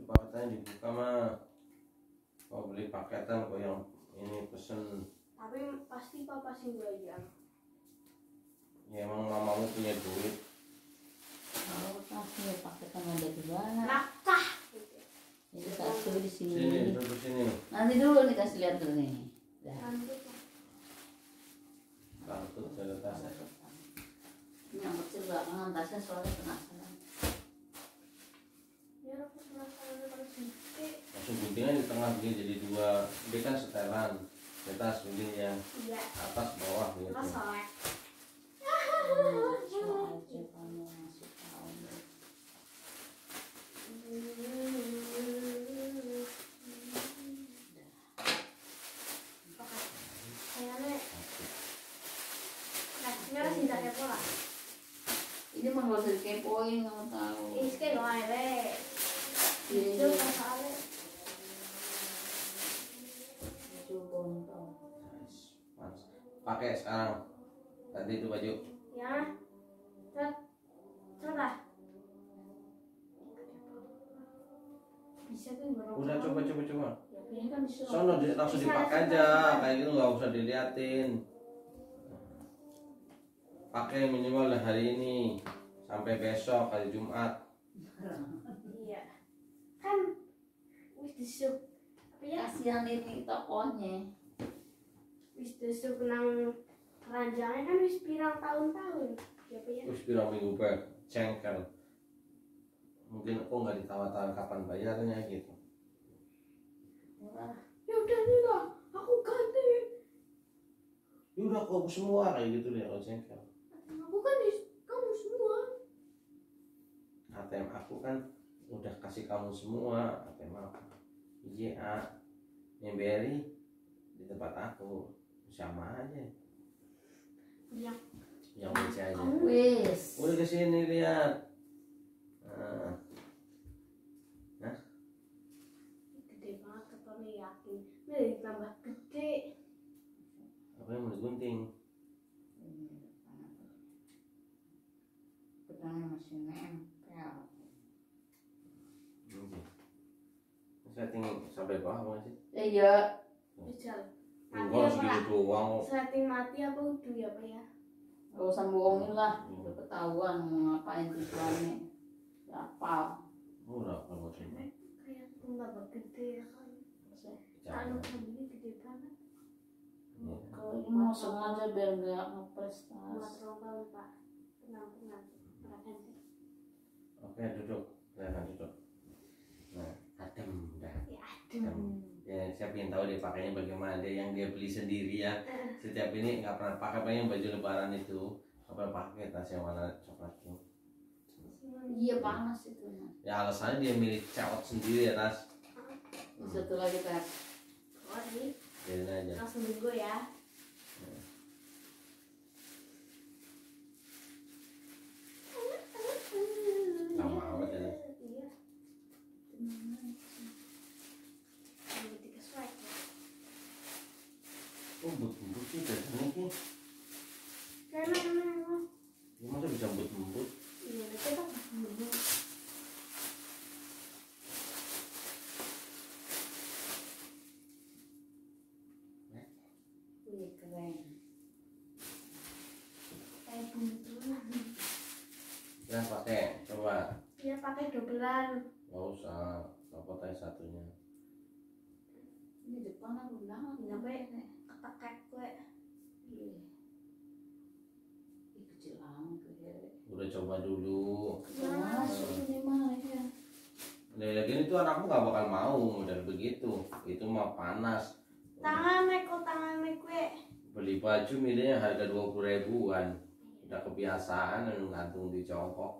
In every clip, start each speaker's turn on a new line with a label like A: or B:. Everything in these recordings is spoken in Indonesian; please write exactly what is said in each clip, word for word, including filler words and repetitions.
A: paketannya dibuka mah. Kau beli paketan kok yang ini pesen.
B: Tapi pasti papa sih bayar.
A: Ya emang mamamu punya duit.
C: Kalau kasih paketan ada di mana?
B: Nakah.
C: Ini satu di sini.
A: Sini, duduk sini.
C: Nanti dulu dikasih lihat dulu nih. Dah.
A: Kartu ada tasnya.
C: Ini yang kecil belakangan tasnya soalnya penasaran.
B: Ya aku penasaran kalau gede.
A: Langsung guntingnya di tengah begini jadi dua. Dia kan setelan. Di atas begini yang
B: Iya.
A: atas bawah gitu.
B: Masalah.
C: Soal aja kamu masih tahu. Ini mah gak usah dikepoin, kamu tahu.
B: Iske no aire.
C: Iya.
B: Itu pasale.
C: Itu bontong.
A: Pakai sekarang. Tadi itu baju.
B: Ya. Cet. Celah. Bisa kan berapa?
A: Udah coba coba coba.
C: Ya kayaknya kan disuruh.
A: Sono di- langsung dipakai aja kayak gitu nggak usah diliatin. Pakai minimal hari ini sampai besok hari Jumat.
B: Iya. Kan wis disuk. Apa ya?
C: Kasihan ini tokohnya.
B: Wis disuk nang keranjangnya kan wis pirang tahun-tahun. Ya apa ya?
A: Terus bilang minggu baik cengkel. Mungkin aku nggak ditawar-tawar kapan bayarnya gitu.
C: Murah.
B: Ya udah nih lah, aku ganti.
A: Ya udah kau semua kayak gitu deh kalau cengkel.
B: Aku kan di kamu semua.
A: A T M aku kan udah kasih kamu semua A T M aku. Iya, yang beri di tempat aku sama aja.
B: Iya.
A: Yang baca aja.
C: Wis.
A: Udah kesini lihat. Nah. Nah,
B: Gede banget ketone yakin. Nih tambah gede.
A: apa yang mau digunting?
C: Pedangnya masih nempel.
A: Oke. Setting sampai bawah apa sih?
C: Iya.
B: Bijal. Mati
A: Enggak
B: apa
A: segitu
B: lah?
A: doang kok.
B: Setting mati apa udah ya Pak ya?
C: Gak usah bohongin lah. Udah ketahuan mau ngapain tujuannya. Hafal.
A: Murah kalau cuma.
B: Kayak tambah gede ya kan. Anu ini gede banget.
C: Kalau ini mau sengaja biar gak ngeprestasi.
B: Matrong banget Pak. Tenang-tenang. Ganti.
A: Oke, duduk. Silakan duduk. Nah, adem dah.
B: Ya aduh.
A: Ya, siapa yang tahu dia pakainya bagaimana, dia yang dia beli sendiri ya. Setiap ini nggak pernah pakai, paling baju lebaran itu nggak pernah pakai tas yang warna coklat itu.
C: Iya panas itu.
A: Ya alasannya dia milik cewek sendiri ya tas.
C: Hmm. Satu lagi tas.
B: Oh ini
A: Biarin aja.
B: langsung minggu ya.
A: Lama amat ya.
B: Iya. Ini tiga swag ya.
A: Oh, but-but sih biasanya sih.
B: Karena memang.
A: Ya masa bisa but-but?
B: Iya, nanti tak dulu.
C: Wih keren.
B: Kayak buntulan.
A: Ya pakai, coba.
B: Ya pakai dobelan.
A: Nggak usah, nggak pakai satunya.
C: Ini depan aku bilang
B: Nggak baik. Ketekek gue.
C: Iya. Ih kecil amat ya.
A: Udah coba dulu.
C: Masuk ini mah ya.
A: Nah, lagi itu anakmu nggak bakal mau model begitu. Itu mah panas.
B: Tangan kok tangan gue.
A: Beli baju milihnya harga dua puluh ribuan. Udah kebiasaan gantung di congkok.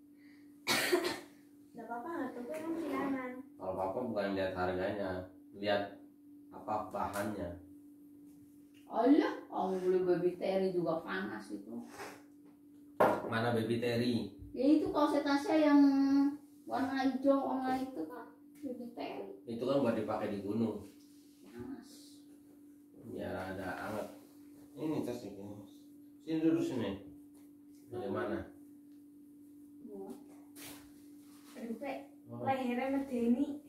B: Gak apa-apa nggak tuh gue masih aman.
A: Kalau papa bukan lihat harganya, lihat apa bahannya.
C: Allah, kamu beli baby Terry juga panas itu.
A: Mana baby Terry?
C: Ya itu kaos Tasya yang warna hijau warna itu kan baby Terry.
A: Itu kan buat dipakai di gunung.
C: Panas.
A: Biar ada anget. Ini tas ini. Sini dulu sini. Bagaimana?
B: Aduh gue lehernya medeni.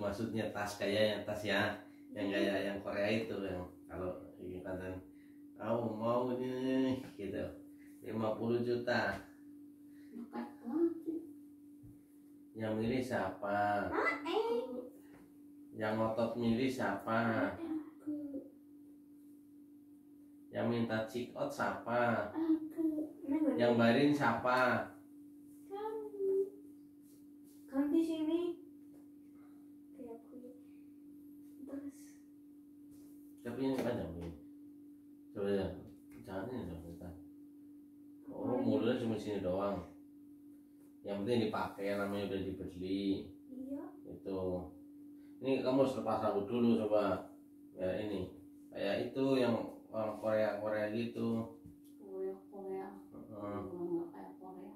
A: maksudnya tas kayak yang tas ya, yang kayak yang Korea itu yang kalau ini kan aku mau nih gitu lima puluh juta. Yang milih siapa? Yang ngotot milih siapa? Yang minta check out siapa? Yang bayarin siapa?
B: Kamu di sini. Terus.
A: Tapi ini panjang ini. Coba ya, jangan ini dong kita. Oh, mulutnya cuma sini doang. Yang penting dipakai, namanya udah dibeli.
B: Iya.
A: Itu. Ini kamu harus lepas rambut dulu coba. Ya ini. Kayak itu yang orang Korea Korea gitu.
C: Korea Korea.
A: Hmm.
C: Nggak kayak Korea.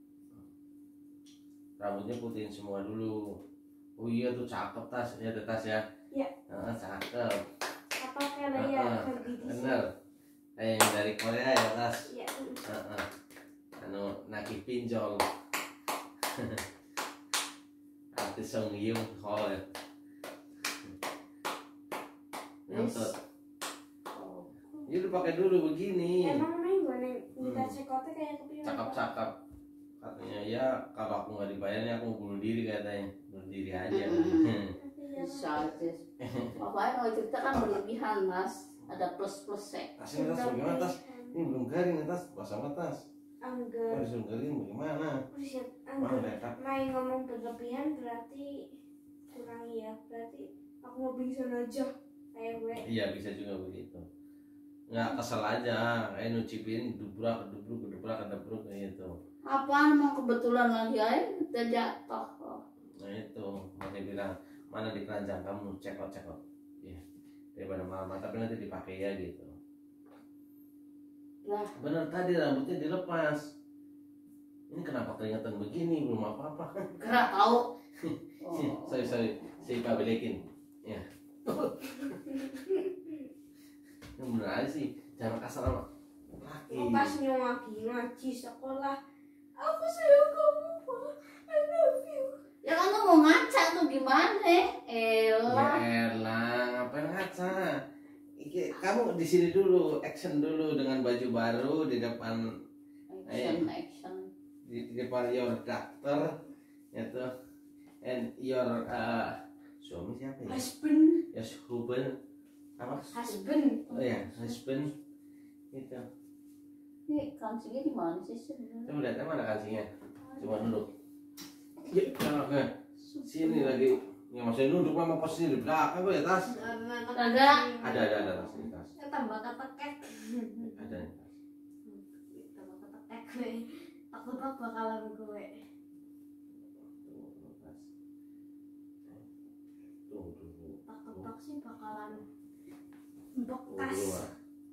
A: Rambutnya putihin semua dulu. Oh iya tuh cakep tas, ya ada tas ya.
B: Iya.
A: Heeh, cakep.
B: Apa kayak ya
A: Heeh,
B: pergi di sini.
A: bener. Kayak yang dari Korea ya tas.
B: Iya.
A: Heeh. Anu naki pinjol. Artis Song Hyun Hall. Nonton.
C: Oh.
A: Ya udah pakai dulu begini.
B: Emang neng gue neng minta
A: Hmm.
B: cekotnya kayak kepikiran.
A: Cakep-cakep. Katanya ya kalau aku nggak dibayarnya aku mau bunuh diri katanya. Bunuh diri aja.
C: Bisa aja. Bapaknya kalau cerita kan berlebihan mas. Ada plus plusnya.
A: Tasnya tas bagaimana tas? Ini belum garing tas, basah tas.
B: Angger.
A: Harus garing bagaimana?
B: Buset,
A: Mana
B: angger.
A: dekat?
B: Main ngomong berlebihan berarti kurang ya. Berarti aku mau pingsan aja. Kayak gue.
A: Iya bisa juga begitu. Nggak kesel aja, kayak nucipin dubrak, kedubrak, kedubrak, kedubrak kayak gitu.
C: Apaan emang kebetulan lagi aja kita jatuh. Oh.
A: Nah itu, makanya bilang mana di keranjang kamu cekot cekot. Iya. Daripada malam tapi nanti dipakai ya gitu.
C: Lah,
A: Bener tadi rambutnya dilepas. Ini kenapa keringetan begini belum apa-apa?
C: gerak tahu. Oh.
A: sorry sorry, si Pak belekin. Ya. Yang bener aja sih, jangan kasar sama laki.
B: Ngepasnya lagi ngaji sekolah. Aku sayang kamu, Pak. I love you.
C: Ya kan lu mau ngaca tuh gimana?
A: Ya
C: Elah.
A: elah, ngapain ngaca? Iki, kamu di sini dulu, action dulu dengan baju baru di depan
C: Action, action.
A: di, di depan your doctor, itu, and your uh, suami siapa ya?
B: Husband.
A: Ya husband, apa?
B: Husband.
A: Oh ya, husband, itu.
C: Ini kancingnya di mana sih sebenarnya?
A: Coba lihat mana kancingnya, coba duduk. Ya, nah, sini lagi. Ya maksudnya duduk mama posisi di belakang gue ya tas.
C: Kagak.
A: Ada ada ada tas ini tas.
B: Tambah ketekek.
A: Ada nih tas.
B: Tambah ketekek gue. Takut apa bakalan gue.
A: Tuh, tuh, tas. Tuh, tuh, tuh.
B: Tak sih bakalan
A: Tuh,
B: bekas.
A: dulu, ah.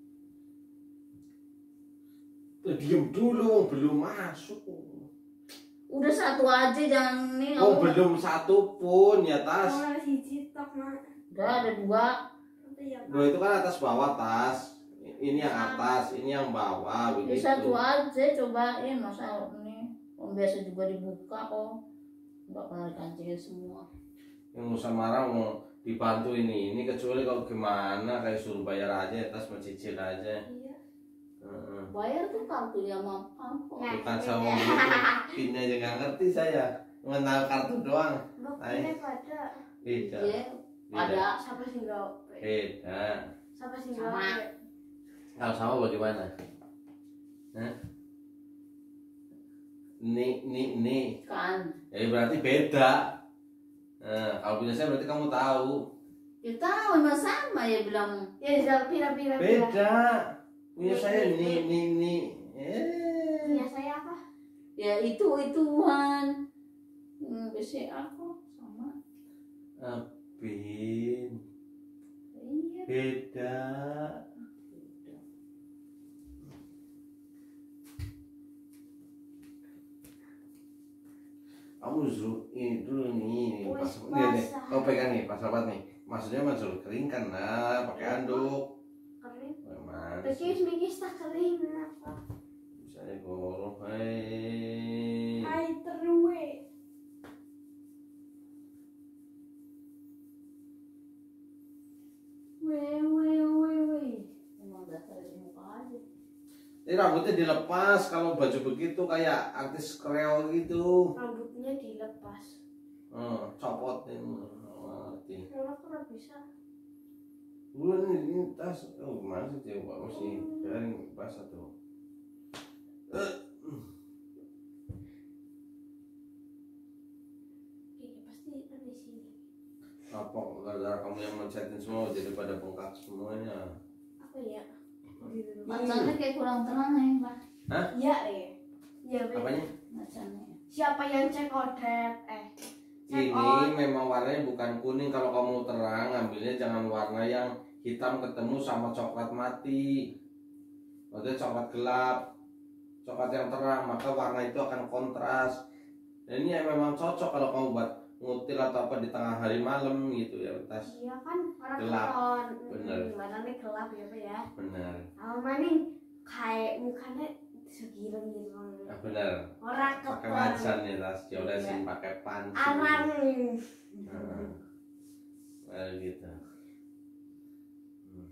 A: Tuh, diem dulu, belum masuk.
C: Udah satu aja jangan nih.
A: Oh,
C: kamu-
A: belum satu pun ya tas.
B: Oh, hiji tok mah.
C: Udah ada dua.
B: Tapi ya
A: Dua itu kan atas bawah tas. Ini yang atas, ini yang bawah
C: Ya
A: begitu.
C: satu aja cobain masa ini. Om biasa juga dibuka kok. Enggak pernah dikancingin semua.
A: Yang usah marah mau dibantu ini. Ini kecuali kalau gimana kayak suruh bayar aja ya tas, mencicil aja.
B: Iya.
A: Heeh.
C: Bayar tuh kartunya mampan kok.
B: Nah.
A: Bukan sama gitu. Pinnya aja nggak ngerti saya. Cuma tahu kartu doang.
B: Buktinya pada
A: Beda.
C: Iya.
A: Beda.
C: Ada.
B: siapa sih enggak?
A: Beda.
B: Siapa sih
C: Sama.
B: enggak?
A: Kalau sama bagaimana? Hah? Nih, nih, nih.
C: Kan.
A: Ya berarti beda. Nah, kalau punya saya berarti kamu tahu.
C: Ya tahu emang sama ya bilang.
B: Ya, jangan pira-pira.
A: Beda. Punya saya nih, nih, nih. Eh.
B: Punya saya apa?
C: Ya itu ituan. Hmm, biasanya aku sama.
A: Abin.
C: Iya.
A: Beda. Kamu suruh ini dulu nih, pas,
B: Wes,
A: nih, nih,
B: basah.
A: kau pegang nih, pas rapat nih. Maksudnya mah suruh keringkan lah, pakai handuk.
B: Kering.
A: Memang
B: Terus mikis tak kering apa?
A: misalnya goroh, hei.
B: Hai terwe.
A: Ini rambutnya dilepas kalau baju begitu kayak artis kreol gitu.
B: Rambutnya dilepas.
A: Hmm, copotin. Ngerti.
B: Kalau aku nggak bisa.
A: Bulan ini, ini tas. Oh, gimana sih dia Pak mesti biarin basah tuh.
B: Kayaknya pasti ada di sini.
A: Apa gara-gara kamu yang mencetin semua jadi pada bengkak semuanya.
B: Apa ya? Gitu.
C: Macamnya kayak kurang tenang nih Pak.
A: Hah?
B: Iya deh. Iya bener.
A: Apanya?
C: Macamnya.
B: Siapa yang cek kodet? Eh. Cek
A: Ini
B: out.
A: memang warnanya bukan kuning. Kalau kamu terang, ambilnya jangan warna yang hitam ketemu sama coklat mati. Maksudnya coklat gelap, coklat yang terang, maka warna itu akan kontras. Dan ini yang memang cocok kalau kamu buat ngutil atau apa di tengah hari malam gitu ya, tas.
B: Iya kan orang
A: Gelap.
B: keton.
A: Bener.
B: Gimana nih gelap ya Pak ya?
A: Benar.
B: Sama nih kayak mukanya segireng gitu.
A: Nah, benar.
B: Orang
A: Pakai
B: keton.
A: wajan ya, tas. Diolesin pakai panci.
B: Arang.
A: Nah, nah, gitu. Hmm.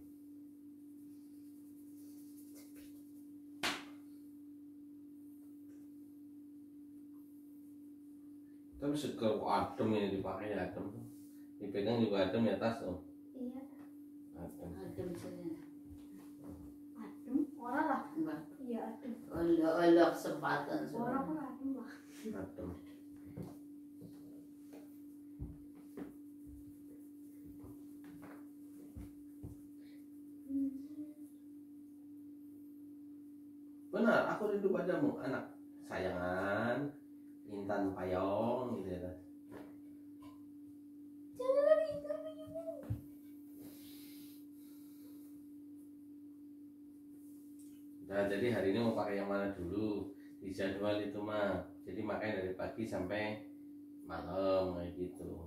A: Tapi seger kok adem ini dipakai adem. Dipegang juga adem ya tas tuh.
B: Iya.
A: Adem.
C: Adem saja.
B: Adem. Orang lah.
C: Mbak.
B: Iya adem.
C: Oleh-oleh kesempatan
B: Orang
C: semua.
B: pun adem lah.
A: Adem. Benar, aku rindu padamu, anak sayangan, Intan Payong gitu ya. Nah, jadi hari ini mau pakai yang mana dulu? Di jadwal itu mah. Jadi makanya dari pagi sampai malam kayak gitu.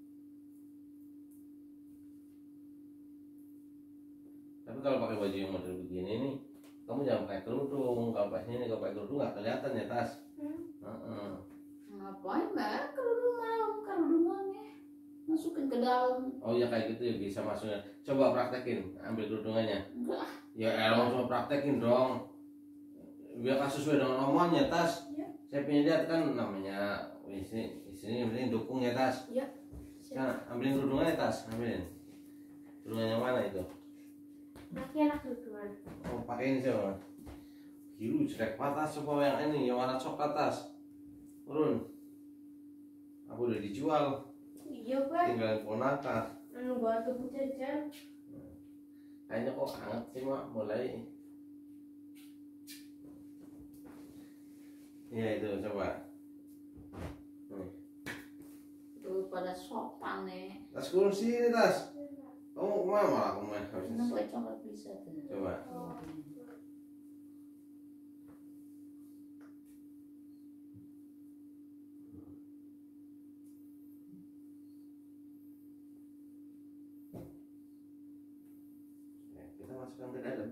A: Tapi kalau pakai baju yang model begini nih, kamu jangan pakai kerudung. Kalau pakai ini kalau pakai kerudung nggak kelihatan ya tas.
B: Hmm.
A: Heeh.
C: Ngapain Mbak? Kerudung malam, kerudungannya masukin ke dalam.
A: Oh ya kayak gitu ya bisa masuknya. Coba praktekin, ambil kerudungannya.
C: Enggak.
A: Ya elah coba praktekin dong. Biar kasus sesuai dengan omongannya tas.
B: Iya.
A: Saya punya lihat kan namanya di sini di sini yang penting dukung ya tas.
B: Iya.
A: Nah, ambilin kerudungannya tas, ambilin. Kerudungan yang mana itu?
B: Nanti enak duduan.
A: Oh pakai ini coba. Biru jelek banget tas, coba yang ini yang warna coklat tas. Turun. Aku udah dijual.
B: Iya Pak.
A: Tinggal ponakan.
B: Anu gua tuh jajan.
A: Kayaknya kok hangat sih mak mulai. Iya itu coba. Hmm.
C: Tuh pada sopan nih.
A: Tas kursi ini tas. Kamu kemana malah aku main
C: Ini
A: harusnya.
C: pakai coklat bisa tuh.
A: Coba. Ya, kita masukkan ke dalam.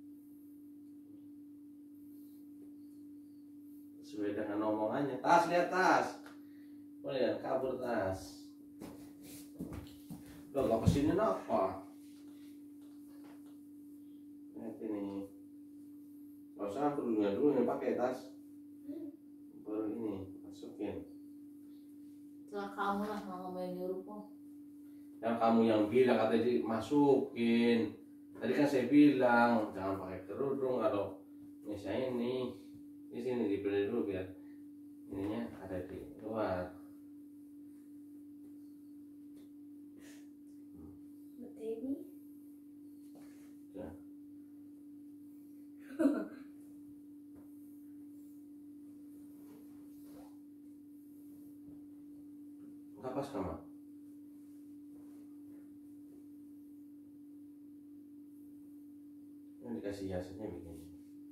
A: Sesuai dengan omongannya. Tas lihat tas. Oh lihat kabur tas. Loh gak kesini apa? Lihat ini. Gak usah kerudungnya dulu nih pakai tas. Baru ini masukin.
C: Setelah kamu lah mau main nyuruh kok.
A: Yang kamu yang bilang katanya dimasukin. Tadi kan saya bilang jangan pakai kerudung kalau misalnya ini di sini dibeli dulu biar ininya ada di luar.
B: Betul ini.
A: Ya. Enggak pas sama. Ini dikasih hiasannya begini.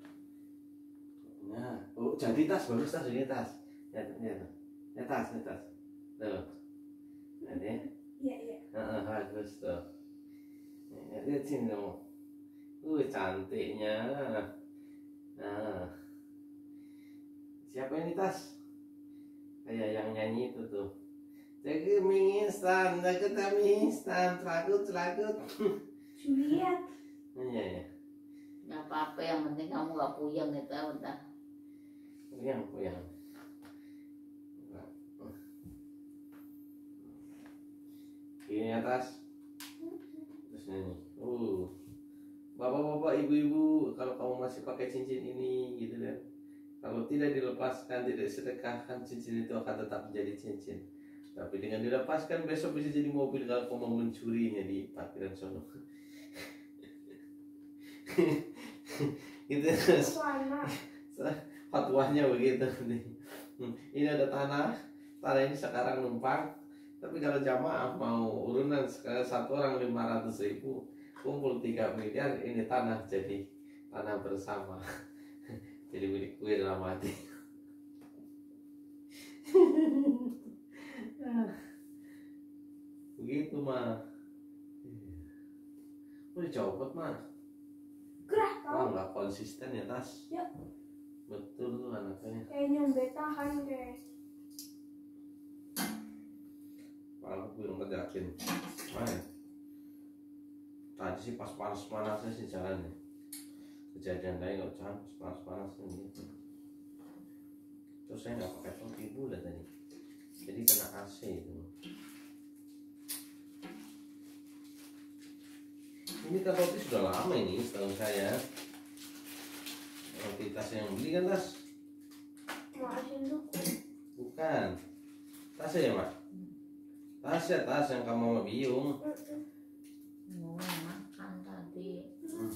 A: Nah, oh jadi tas bagus tas ini tas. Ya, ya, ya tas, ya tas. Tuh. Nanti ya.
B: Iya iya.
A: Heeh, bagus tuh. Ya, lihat sini dong. Uh, cantiknya. Nah. Siapa ini tas? Kayak yang nyanyi itu tuh. Jaga mie instan, jaga mie instan, celakut, celakut.
B: Juliet.
A: Iya ya.
C: Nggak apa-apa, yang penting kamu nggak puyeng gitu ya udah.
A: Puyeng, puyeng. Ini atas. Terus ini. Uh. Bapak-bapak, ibu-ibu, kalau kamu masih pakai cincin ini gitu kan. Kalau tidak dilepaskan, tidak sedekahkan, cincin itu akan tetap menjadi cincin. Tapi dengan dilepaskan besok bisa jadi mobil kalau kamu mau mencurinya di parkiran sono. Gitu. Fatwanya begitu nih. Ini ada tanah, tanah ini sekarang numpang. Tapi kalau jamaah mau urunan satu orang lima ratus ribu, kumpul tiga miliar, ini tanah jadi tanah bersama. Jadi milik gue dalam hati. Begitu mah. Mau dicopot mah.
B: Gerah
A: Wah
B: tau.
A: nggak konsisten ya Tas.
B: Ya.
A: Betul tuh anaknya.
B: Kayak nyombe tahan guys.
A: Malah gue ngejakin. Mana? Tadi sih pas panas-panasnya sih jalannya. Kejadian lain nggak jangan panas-panasnya gitu. Terus saya nggak pakai topi pula tadi. Jadi kena A C itu. Ini kan roti sudah lama ini setahu saya. Roti Tas yang beli kan Tas?
B: Mau asin dulu.
A: Bukan. Tas ya Mak? Tas ya Tas yang kamu mau biung.
C: Mau makan tadi.
A: Hmm.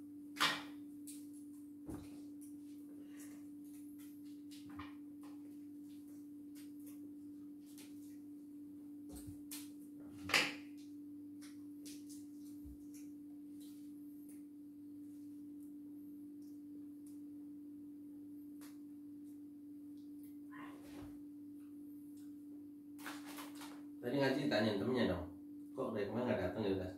A: Tadi ngaji tanya temennya dong, kok dari kemarin nggak datang gitu Tas?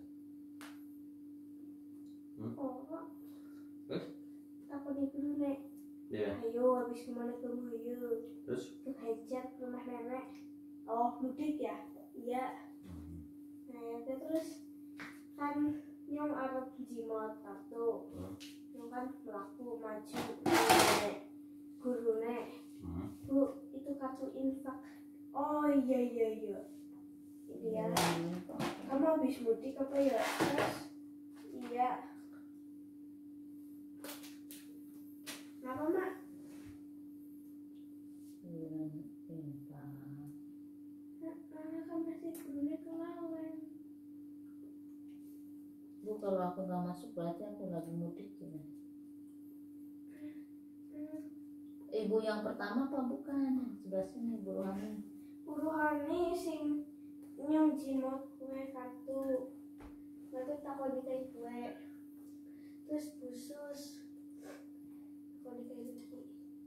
B: Oh.
A: Terus?
B: Aku di dulu nek.
A: Iya.
B: Ayo habis kemana ke ayo.
A: Terus?
B: Ke hajat ke rumah nenek. Oh mudik ya? Iya. Nah ya terus kan nyong arep jimot kartu.
A: Hmm.
B: Nyong kan melaku maju nenek guru nek.
A: Hmm.
B: Bu itu kartu infak. Oh iya iya iya. Iya. Kamu habis mudik apa ya? Terus? Iya. Kenapa mak? Anak kan masih gurunya kelalen.
C: Bu, kalau aku nggak masuk berarti aku lagi mudik ya. Ibu yang pertama apa bukan? Sebelah sini ibu Rohani.
B: Uruhane sing nyong jimot kue kartu. Lalu takon dikai kue. Terus khusus takon dikai lagi.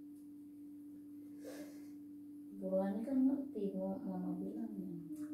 C: Ibu Rohani kan ngerti mau mama bilang ya.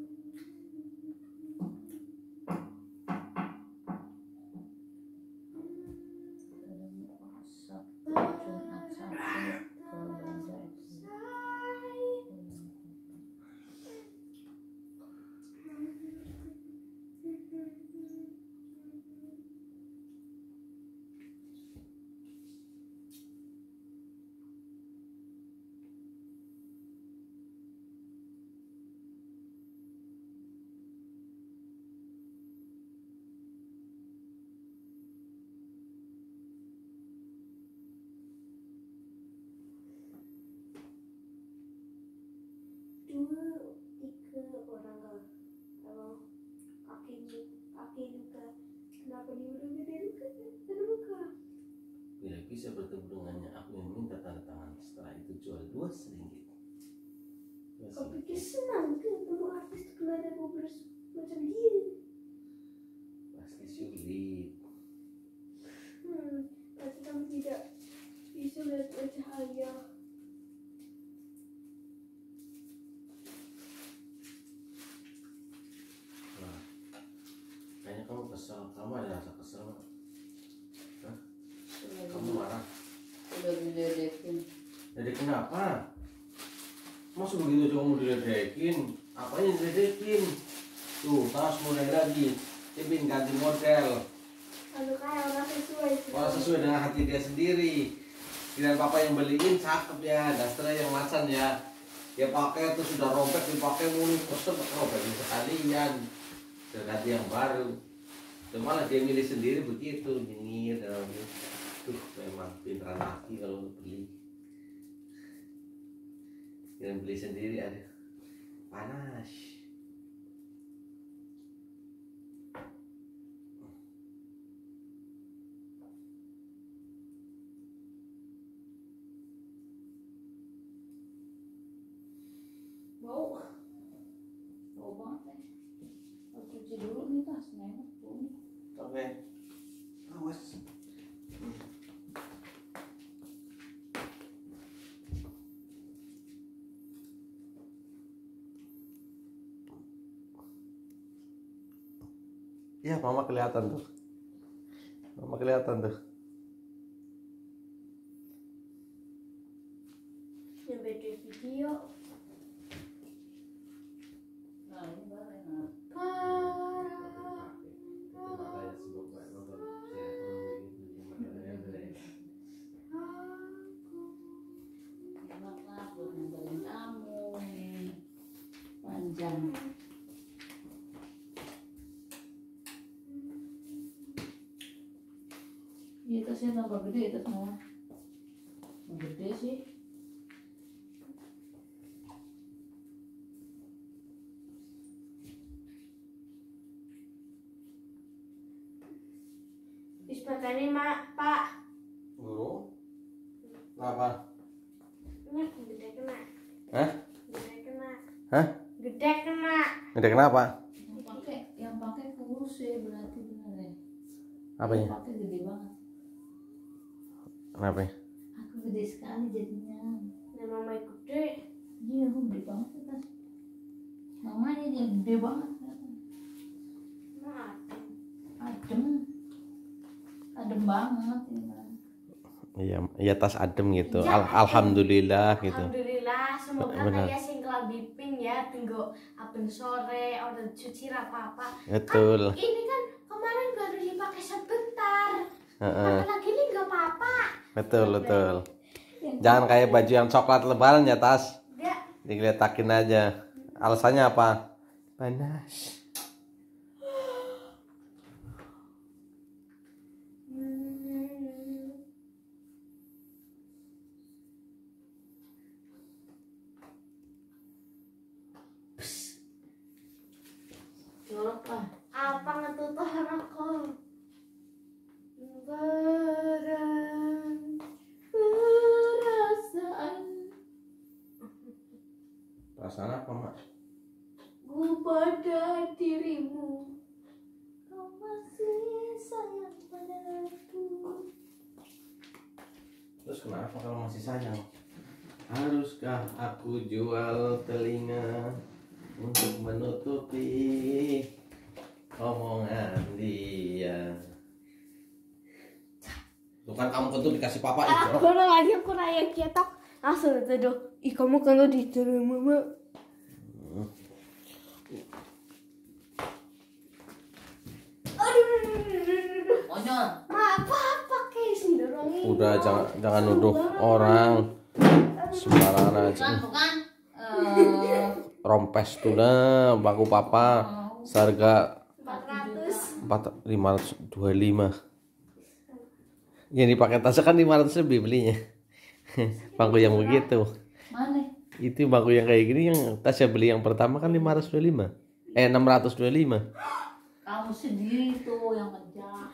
B: Dua tiga orang kalau kaki kaki luka. Kenapa dia udah gede luka? Ada luka.
A: Bila bisa bertemu dengannya, aku yang minta tanda tangan. Setelah itu jual dua seringgit.
B: Kau pikir senang kan ketemu artis terkenal dan populer macam dia?
A: Pasti sulit.
B: Hmm, pasti kamu tidak bisa lihat cahaya.
A: Nah, kayaknya kamu kesel. Kamu ada rasa kesel nggak? Hah? Kamu marah?
C: Udah diledekin.
A: Jadi kenapa? Masa begitu kamu diledekin? Apanya diledekin? Tuh, tas mulai lagi. Tipin ganti model.
B: Kalau kayak orang sesuai.
A: Orang sesuai dengan hati dia sendiri. Kirain papa yang beliin cakep ya, dasternya yang macan ya. Dia pakai tuh sudah robek, dipakai mulu, kosong robekin sekalian. Sudah ganti yang baru. Cuma malah dia milih sendiri begitu, nyengir dalam itu. Tuh memang pinteran laki kalau beli. Kirain beli sendiri ada panas.
C: Bau. Bau banget ya. Harus cuci dulu nih tasnya. Bau.
A: Oke. Awas. Ya, mama kelihatan tuh. Mama kelihatan tuh.
B: Yang beda video.
C: Nah, ini baru enak. Enak lah buat nganterin kamu nih. Panjang. Iya tasnya tambah gede tas mama. Gede sih.
B: Wis makanya mak pak.
A: Guru? Kenapa?
B: Ini gede kena.
A: Hah?
B: Gede kena.
A: Hah?
B: Gede kena.
A: Gede kenapa?
C: Yang pakai yang pakai kurus ya berarti benar ya.
A: Apanya?
C: Yang pakai gede banget.
A: Kenapa?
C: Aku gede sekali jadinya.
B: Nah mama gede.
C: Iya, aku gede banget ya, tas. Mamanya dia gede banget.
B: Maaf.
C: Adem. Adem banget ya.
A: Iya, iya tas adem gitu.
B: Ya,
A: Al Alhamdulillah gitu.
B: Alhamdulillah, semoga
A: Benar.
B: kayak sing kelambi pink ya, tunggu aben sore, order cuci apa-apa.
A: Betul.
B: Ini kan kemarin baru dipakai sebentar.
A: Heeh.
B: Apalagi ini nggak apa-apa.
A: Betul, betul. Jangan kayak baju yang coklat lebaran ya, tas.
B: Enggak.
A: Digeletakin aja. Alasannya apa? Panas.
C: Jorok lah.
B: Apa ngetutup aku? Barang perasaan
A: Perasaan apa, Mak?
B: ku pada dirimu, kau masih sayang padaku.
A: Terus kenapa kalau masih sayang? Haruskah aku jual telinga untuk menutupi omongan dia? Tuh kan kamu tentu dikasih papa itu.
B: Aku lagi aku raya ketok langsung itu doh. Ih kamu kalau di mama. Aduh.
C: Konyol.
B: Ma apa pakai sendorong ini?
A: Udah jangan jangan nuduh orang sembarangan aja.
C: Bukan, bukan. Eh,
A: Rompes tuh dah bangku papa seharga
B: empat ratus.
A: empat lima ratus dua puluh lima. Yang dipakai tasnya kan lima ratus lebih belinya. Bangku yang begitu.
C: mana?
A: Itu bangku yang kayak gini yang tasnya beli yang pertama kan lima ratus dua puluh lima. Eh enam ratus dua puluh lima.
C: Kamu sendiri tuh yang kerja.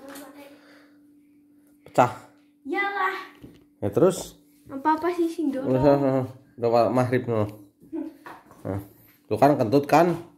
A: Pecah.
B: Yalah.
A: Ya terus
B: Apa apa sih sindorong?
A: udah maghrib no. Nah, tuh kan kentut kan?